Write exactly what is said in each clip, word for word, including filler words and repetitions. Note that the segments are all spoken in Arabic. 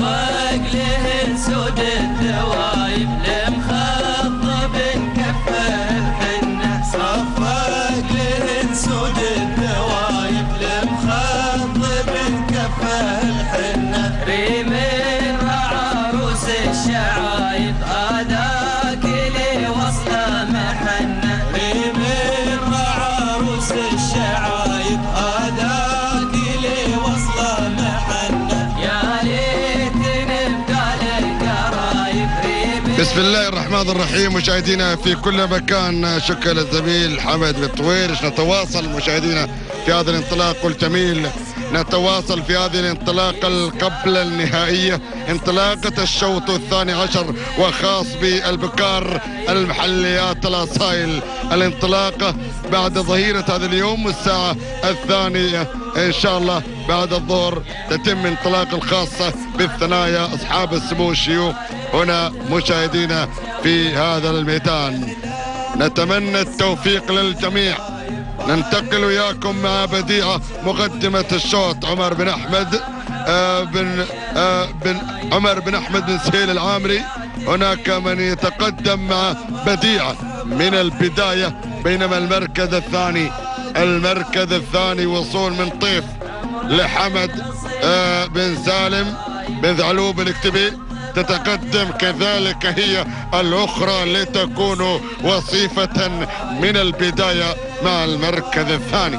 صفق له سود الثوايب لمخضب كفه الحنه صفق له سود الثوايب لمخضب كفه الحنه ريم عروس الشعايب هذاك لي وصله محنه ريم عروس الشعايب هذاك لي وصله محنه يا ليت نبقى القرايب ريم. بسم الله الرحمن الرحيم. مشاهدينا في كل مكان، شكرا للزميل حمد بالطويرش. نتواصل مشاهدينا في هذا الانطلاق الجميل، نتواصل في هذه الانطلاقة قبل النهائية، انطلاقة الشوط الثاني عشر وخاص بالبكار المحليات الأصايل. الانطلاقة بعد ظهيرة هذا اليوم الساعة الثانية إن شاء الله بعد الظهر تتم انطلاق الخاصة بالثنايا أصحاب السمو الشيوخ هنا مشاهدينا في هذا الميدان. نتمنى التوفيق للجميع. ننتقل وياكم مع بديعة مقدمة الشوط عمر بن أحمد آه بن آه بن عمر بن أحمد بن سهيل العامري. هناك من يتقدم مع بديعة من البداية، بينما المركز الثاني المركز الثاني وصول من طيف لحمد آه بن سالم بن ذعلوب الاكتبي. تتقدم كذلك هي الأخرى لتكون وصيفة من البداية مع المركز الثاني.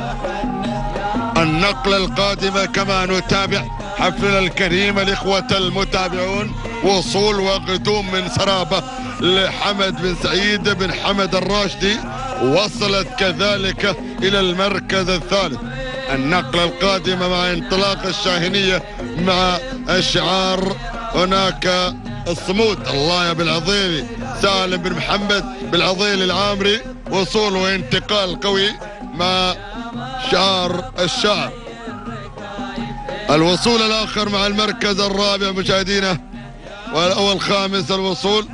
النقلة القادمة كما نتابع حفلنا الكريم الإخوة المتابعون، وصول وقدوم من سرابة لحمد بن سعيد بن حمد الراشدي، وصلت كذلك إلى المركز الثالث. النقلة القادمة مع انطلاق الشاهنية مع الشعار هناك الصمود الله يا بالعضيلي سالم بن محمد بالعضيلي العامري، وصول وانتقال قوي مع شعار الشعر. الوصول الآخر مع المركز الرابع مشاهدينا والأول خامس الوصول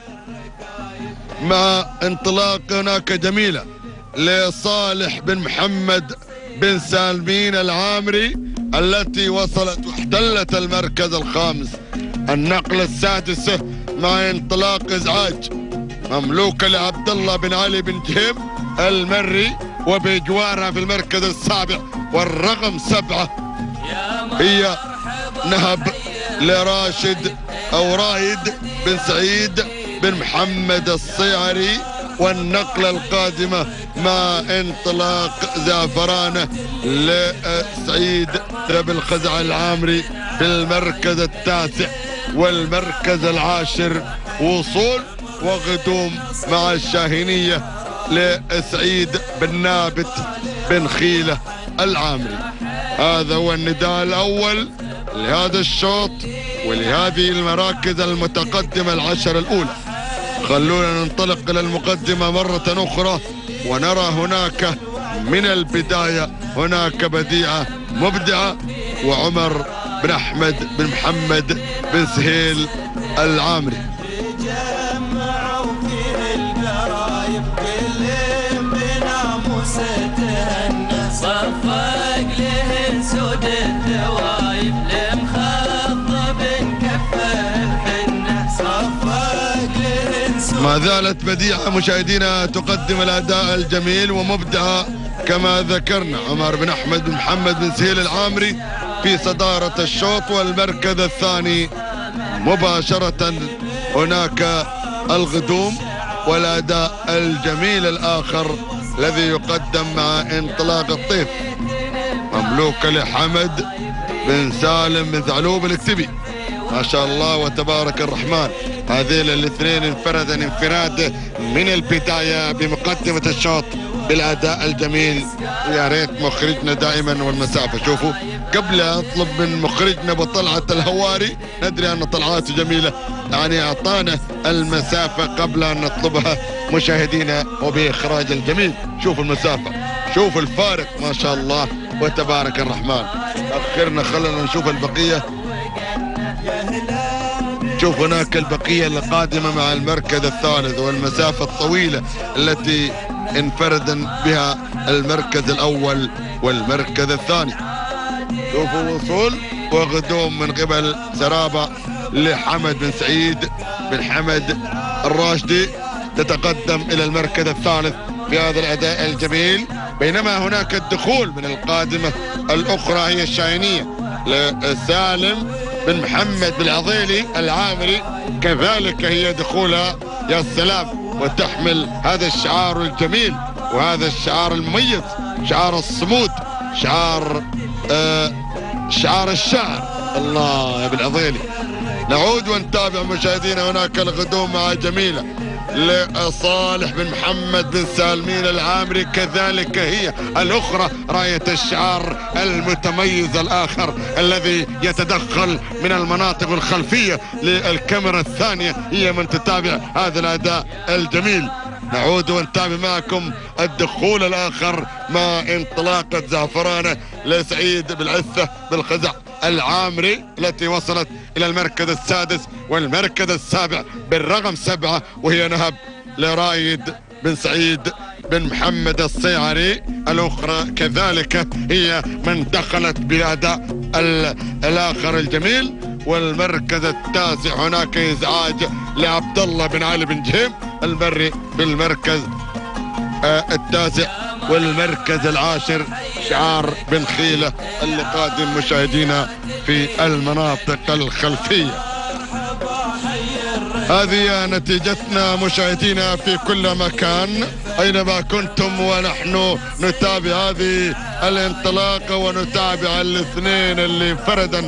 مع انطلاق هناك جميلة لصالح بن محمد بن سالمين العامري التي وصلت واحتلت المركز الخامس. النقلة السادسة مع انطلاق ازعاج مملوكة لعبد الله بن علي بن جيب المري وبجوارها في المركز السابع، والرقم سبعة هي نهب لراشد او رايد بن سعيد بن محمد الصيعري. والنقلة القادمة مع انطلاق زعفرانة لسعيد بن خزع العامري في المركز التاسع والمركز العاشر، وصول وقدوم مع الشاهينية لسعيد بن نابت بن خيلة العامري. هذا هو النداء الأول لهذا الشوط ولهذه المراكز المتقدمة العشر الأولى. خلونا ننطلق إلى المقدمة مرة أخرى ونرى هناك من البداية هناك بديعة مبدعة وعمر بن أحمد بن محمد بن سهيل العامري. صفق له سود الثوايب لمخضب كفه الحنه صفق له. ما زالت بديعة مشاهدينا تقدم الأداء الجميل ومبدعة كما ذكرنا. عمر بن أحمد بن محمد بن سهيل العامري في صدارة الشوط، والمركز الثاني مباشرة هناك الغدوم والأداء الجميل الآخر الذي يقدم مع انطلاق الطيف مملوك لحمد بن سالم بن ثعلوب الاكتبي. ما شاء الله وتبارك الرحمن، هذين الاثنين انفردا انفراد من البداية بمقدمة الشوط بالأداء الجميل. يا ريت مخرجنا دائما والمسافة. شوفوا قبل أطلب من مخرجنا بطلعة الهواري، ندري أن طلعاته جميلة، يعني أعطانا المسافة قبل أن نطلبها مشاهدينا وبإخراج الجميل. شوفوا المسافة، شوفوا الفارق ما شاء الله وتبارك الرحمن. أخرنا خلنا نشوف البقية. شوف هناك البقية القادمة مع المركز الثالث والمسافة الطويلة التي انفرد بها المركز الأول والمركز الثاني. شوفوا وصول وغدوم من قبل سرابة لحمد بن سعيد بن حمد الراشدي تتقدم إلى المركز الثالث في هذا الأداء الجميل. بينما هناك الدخول من القادمة الأخرى هي الشاهينية لسالم بن محمد بالعضيلي العامري، كذلك هي دخولها يا سلام، وتحمل هذا الشعار الجميل وهذا الشعار المميز، شعار الصمود، شعار آه شعار الشعر. الله يا بالعضيلي. نعود ونتابع مشاهدينا هناك الغدوم مع جميلة لصالح بن محمد بن سالمين العامري، كذلك هي الأخرى راية الشعار المتميز الآخر الذي يتدخل من المناطق الخلفية للكاميرا الثانية، هي من تتابع هذا الأداء الجميل. نعود ونتابع معكم الدخول الآخر مع انطلاقة زعفرانة لسعيد بالعثة بالخزع العامري التي وصلت إلى المركز السادس والمركز السابع بالرقم سبعة، وهي نهب لرايد بن سعيد بن محمد الصيعري الأخرى، كذلك هي من دخلت بالأداء الآخر الجميل. والمركز التاسع هناك إزعاج لعبد الله بن علي بن جهيم المري بالمركز آه التاسع. والمركز العاشر شعار بن خيلة اللي قادم مشاهدينا في المناطق الخلفية. هذه نتيجتنا مشاهدينا في كل مكان أينما كنتم، ونحن نتابع هذه الانطلاقة ونتابع الاثنين اللي انفردا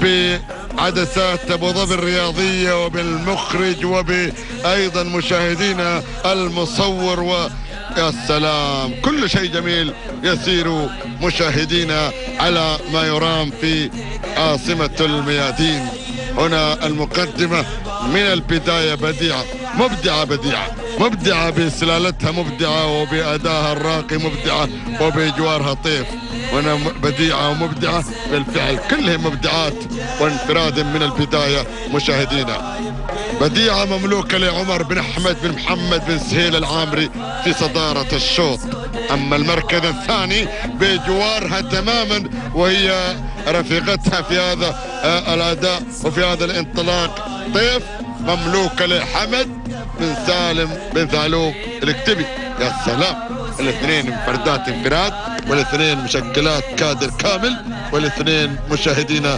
بعدسات أبو ظبي الرياضية وبالمخرج وبأيضا مشاهدينا المصور و يا سلام، كل شيء جميل يسير مشاهدينا على ما يرام في عاصمة الميادين. هنا المقدمة من البداية بديعة، مبدعة بديعة مبدعة بسلالتها، مبدعة وبأداها الراقي، مبدعة وبجوارها طيف. هنا بديعة ومبدعة بالفعل، كلهم مبدعات وانفراد من البداية مشاهدينا. بديعة مملوكة لعمر بن أحمد بن محمد بن سهيل العامري في صدارة الشوط. أما المركز الثاني بجوارها تماما وهي رفيقتها في هذا الأداء وفي هذا الانطلاق طيف، مملوكة لحمد بن سالم بن ثعلوب الكتبي. يا سلام، الاثنين مفردات انفراد والاثنين مشكلات كادر كامل، والاثنين مشاهدينا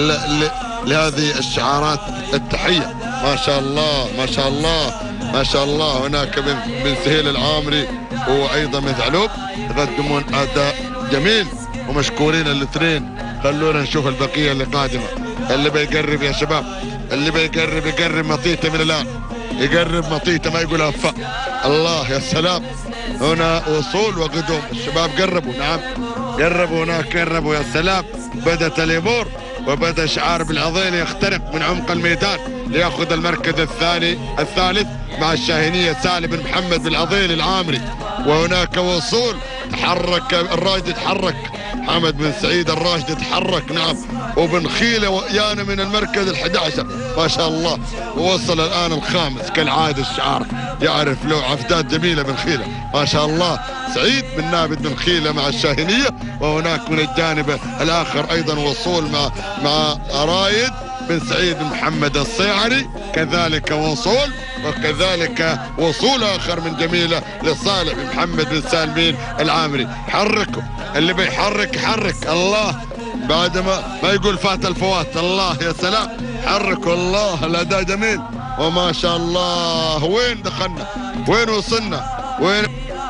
لهذه الشعارات التحية. ما شاء الله ما شاء الله ما شاء الله. هناك بن, بن سهيل العامري وايضا من ثعلوب يقدمون اداء جميل ومشكورين الاثنين. خلونا نشوف البقية اللي قادمة. اللي بيقرب يا شباب، اللي بيقرب يقرب مطيته من الان، يقرب مطيته ما يقول افا. الله يا سلام، هنا وصول وقدوم، الشباب قربوا، نعم قربوا، هناك قربوا. يا سلام، بدت الامور وبدا شعار بالعضيلي يخترق من عمق الميدان ليأخذ المركز الثاني الثالث مع الشاهينية سالم بن محمد بالعضيلي العامري. وهناك وصول، تحرك الراشد، تحرك حمد بن سعيد الراشد، تحرك نعم، وبن خيلة ويانا من المركز الحادي عشر ما شاء الله، ووصل الآن الخامس كالعادة. الشعار يعرف له عفدات جميلة بن خيلة ما شاء الله. سعيد بن نابد بن خيلة مع الشاهينية، وهناك من الجانب الآخر أيضا وصول مع مع رايد بن سعيد بن محمد الصيعري، كذلك وصول، وكذلك وصول آخر من جميلة لصالح بن محمد بن سالمين العامري. حركوا، اللي بيحرك يحرك. الله، بعد ما ما يقول فات الفوات. الله يا سلام، حركوا. الله الأداء جميل وما شاء الله. وين دخلنا؟ وين وصلنا؟ وين؟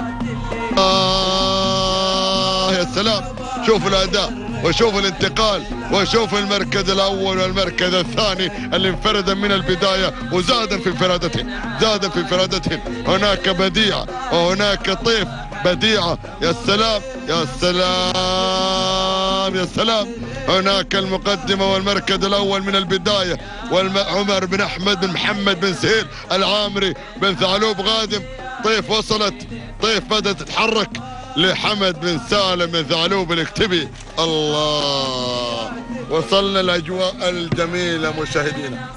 آه يا سلام، شوفوا الأداء وشوف الانتقال وشوف المركز الأول والمركز الثاني اللي انفردا من البداية وزادا في انفرادتهم، زادا في انفرادتهم. هناك بديعة وهناك طيف. بديعة يا سلام يا سلام يا سلام. هناك المقدمة والمركز الأول من البداية، وعمر بن أحمد بن محمد بن سهيل العامري بن ثعلوب غادم. طيف وصلت، طيف بدأت تتحرك لحمد بن سالم بن ثعلوب الكتبي. الله، وصلنا الأجواء الجميلة مشاهدينا.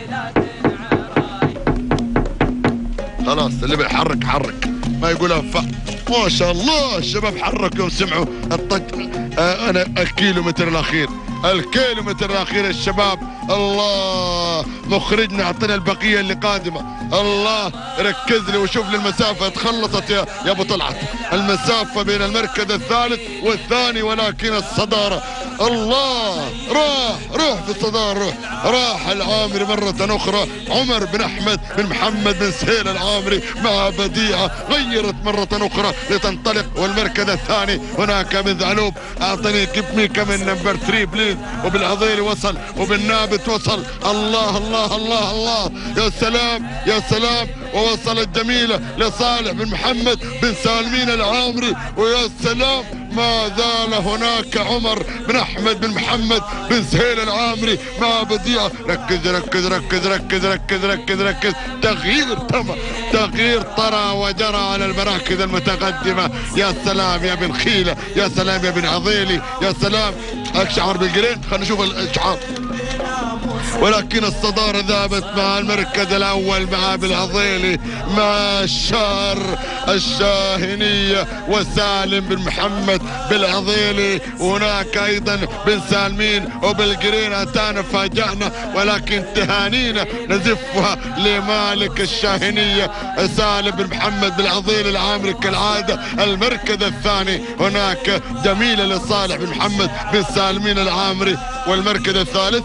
خلاص، اللي بيحرك حرك ما يقول أنفع. ما شاء الله الشباب حركوا وسمعوا الطق. آه انا الكيلو متر الاخير الكيلومتر الاخير الشباب. الله مخرجنا اعطينا البقيه اللي قادمه. الله ركز لي وشوف لي المسافه تخلصت يا يا ابو طلعت، المسافه بين المركز الثالث والثاني ولكن الصداره. الله راح روح في الصداره روح راح العامري مره اخرى. عمر بن احمد بن محمد بن سهيل العامري مع بديعه غيرت مره اخرى لتنطلق. والمركز الثاني هناك بن ذعلوب. اعطني كيب مي كمان نمبر ثلاثة بليز. وبالعضيري وصل وبالنابت وصل. الله الله الله الله يا سلام يا سلام. ووصلت جميله لصالح بن محمد بن سالمين العامري. ويا سلام ما زال هناك عمر بن احمد بن محمد بن سهيل العامري مع بديعه. ركز ركز ركز ركز ركز ركز ركز. تغيير تم تغيير طرى وجرى على المراكز المتقدمه. يا سلام يا بن خيله يا سلام يا بن عضيلي يا سلام. اشعر بالجرين خلينا نشوف الاشعار. ولكن الصدارة ذهبت مع المركز الأول مع بالعضيلي مع الشار الشاهنية وسالم بن محمد بالعضيلي. وهناك أيضا بن سالمين وبالجرين. أتانا فاجأنا ولكن تهانينا نزفها لمالك الشاهنية سالم بن محمد بالعضيلي العامري كالعادة. المركز الثاني هناك جميلة لصالح بن محمد بن سالمين العامري. والمركز الثالث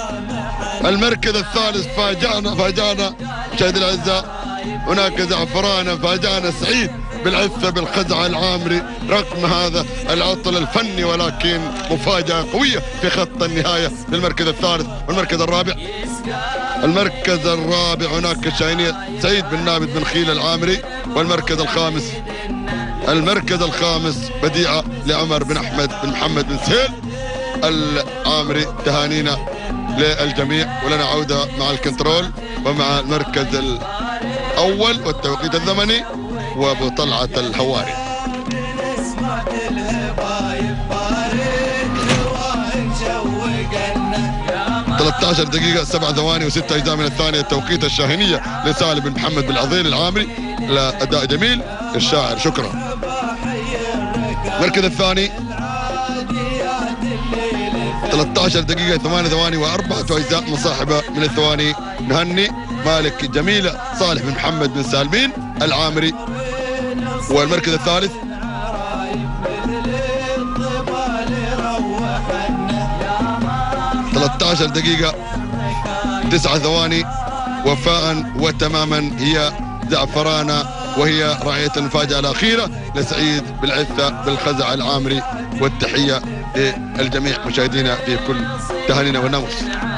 المركز الثالث فاجأنا فاجأنا مشاهدي الاعزاء. هناك زعفرانه فاجأنا سعيد بالعفه بالخزعه العامري رغم هذا العطل الفني ولكن مفاجاه قويه في خط النهايه للمركز الثالث. والمركز الرابع المركز الرابع هناك شاهينية سعيد بن نابت بن خيل العامري. والمركز الخامس المركز الخامس بديعه لعمر بن احمد بن محمد بن سهيل العامري. تهانينا للجميع. ولنا عودة مع الكنترول ومع المركز الأول والتوقيت الزمني وأبو طلعة الهواري. ثلاثة عشر دقيقة سبع ثواني وستة أجزاء من الثانية. التوقيت الشاهنية لسالم بن محمد بالعضيلي العامري. لأداء جميل الشاعر شكرا. المركز الثاني ثلاثة عشر دقيقة ثمانية ثواني وأربعة أجزاء مصاحبة من الثواني. نهني مالك جميلة صالح بن محمد بن سالمين العامري. والمركز الثالث ثلاثة عشر دقيقة تسعة ثواني وفاء وتماما هي زعفرانة وهي راعية المفاجأة الأخيرة لسعيد بالعثة بالخزع العامري. والتحية للجميع مشاهدينا في كل تهانينا والناموس.